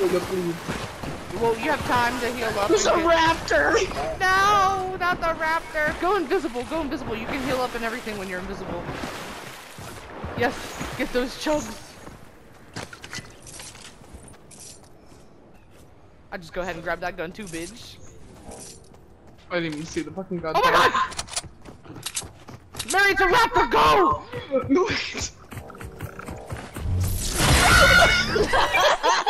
Well, you have time to heal up. There's a raptor! No, not the raptor. Go invisible, go invisible. You can heal up and everything when you're invisible. Yes, get those chugs. I just go ahead and grab that gun too, bitch. I didn't even see the fucking gun. Oh my god! Mary, it's a raptor, go! No, wait.